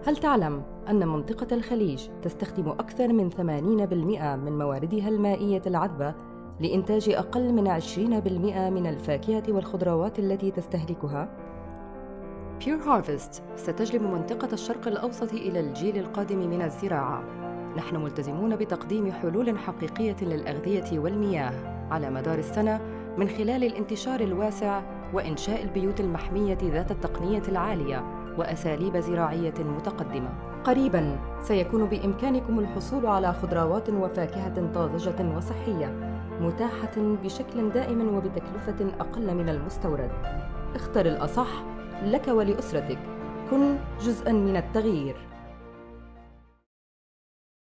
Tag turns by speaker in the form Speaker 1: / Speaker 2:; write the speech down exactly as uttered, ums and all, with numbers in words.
Speaker 1: هل تعلم أن منطقة الخليج تستخدم أكثر من ثمانين بالمئة من مواردها المائية العذبة لإنتاج أقل من عشرين بالمئة من الفاكهة والخضروات التي تستهلكها؟ Pure Harvest ستجلب منطقة الشرق الأوسط إلى الجيل القادم من الزراعة. نحن ملتزمون بتقديم حلول حقيقية للأغذية والمياه على مدار السنة من خلال الانتشار الواسع وإنشاء البيوت المحمية ذات التقنية العالية وأساليب زراعية متقدمة. قريباً سيكون بإمكانكم الحصول على خضروات وفاكهة طازجة وصحية متاحة بشكل دائم وبتكلفة أقل من المستورد. اختر الأصح لك ولأسرتك. كن جزءاً من التغيير.